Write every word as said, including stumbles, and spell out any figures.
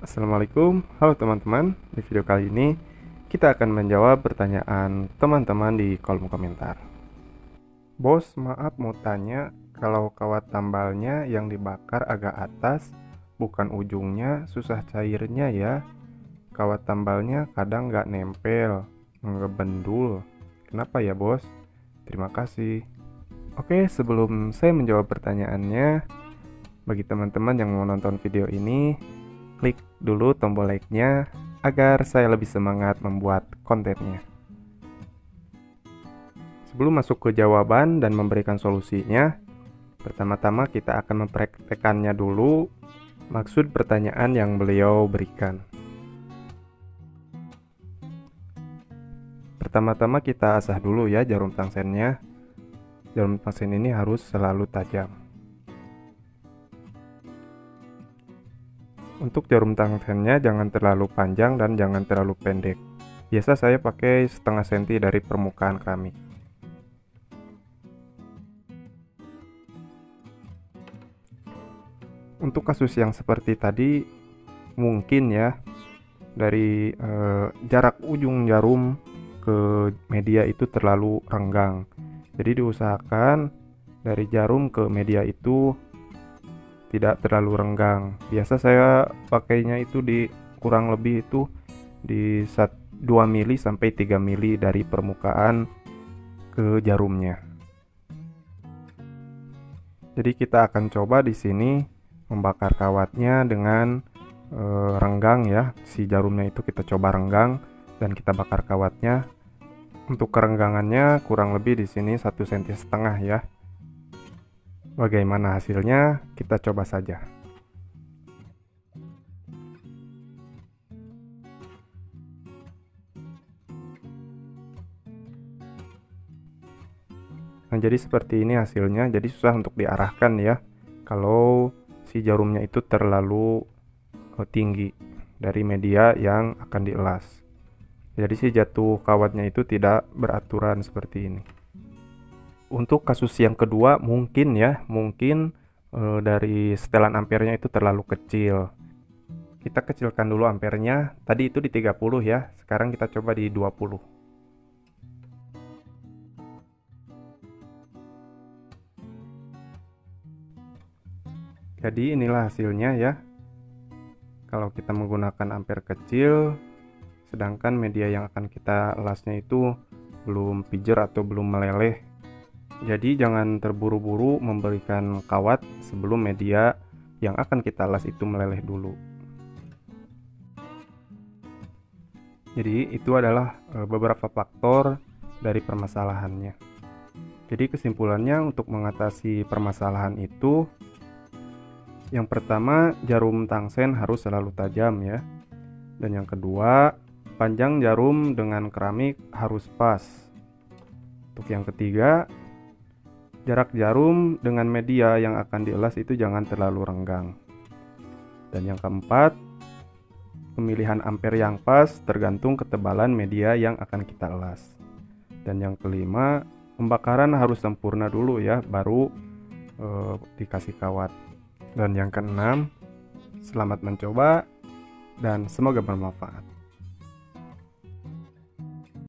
Assalamualaikum, halo teman-teman. Di video kali ini kita akan menjawab pertanyaan teman-teman di kolom komentar. Bos, maaf mau tanya, kalau kawat tambalnya yang dibakar agak atas, bukan ujungnya, susah cairnya ya. Kawat tambalnya kadang nggak nempel, ngebendul. Kenapa ya bos? Terima kasih. Oke, sebelum saya menjawab pertanyaannya, bagi teman-teman yang mau nonton video ini, klik dulu tombol like-nya agar saya lebih semangat membuat kontennya. Sebelum masuk ke jawaban dan memberikan solusinya, pertama-tama kita akan mempraktekannya dulu maksud pertanyaan yang beliau berikan. Pertama-tama kita asah dulu ya jarum tangsennya. Jarum tangsen ini harus selalu tajam. Untuk jarum tangsennya jangan terlalu panjang dan jangan terlalu pendek. Biasa saya pakai setengah senti dari permukaan keramik. Untuk kasus yang seperti tadi, mungkin ya dari eh, jarak ujung jarum ke media itu terlalu renggang. Jadi diusahakan dari jarum ke media itu tidak terlalu renggang. Biasa saya pakainya itu di kurang lebih itu di dua mili sampai tiga mili dari permukaan ke jarumnya. Jadi kita akan coba di sini membakar kawatnya dengan e, renggang ya. Si jarumnya itu kita coba renggang dan kita bakar kawatnya. Untuk kerenggangannya kurang lebih di sini satu senti setengah ya. Bagaimana hasilnya? Kita coba saja. Nah, jadi seperti ini hasilnya. Jadi susah untuk diarahkan ya kalau si jarumnya itu terlalu tinggi dari media yang akan dielas. Jadi si jatuh kawatnya itu tidak beraturan seperti ini. Untuk kasus yang kedua mungkin ya, mungkin e, dari setelan ampernya itu terlalu kecil. Kita kecilkan dulu ampernya. Tadi itu di tiga puluh ya. Sekarang kita coba di dua puluh. Jadi inilah hasilnya ya. Kalau kita menggunakan ampere kecil, sedangkan media yang akan kita elasnya itu belum pijer atau belum meleleh. Jadi jangan terburu-buru memberikan kawat sebelum media yang akan kita las itu meleleh dulu. Jadi itu adalah beberapa faktor dari permasalahannya. Jadi kesimpulannya untuk mengatasi permasalahan itu, yang pertama jarum tangsen harus selalu tajam ya. Dan yang kedua, panjang jarum dengan keramik harus pas. Untuk yang ketiga, jarak jarum dengan media yang akan dielas itu jangan terlalu renggang. Dan yang keempat, pemilihan ampere yang pas tergantung ketebalan media yang akan kita elas. Dan yang kelima, pembakaran harus sempurna dulu ya, baru eh, dikasih kawat. Dan yang keenam, selamat mencoba dan semoga bermanfaat.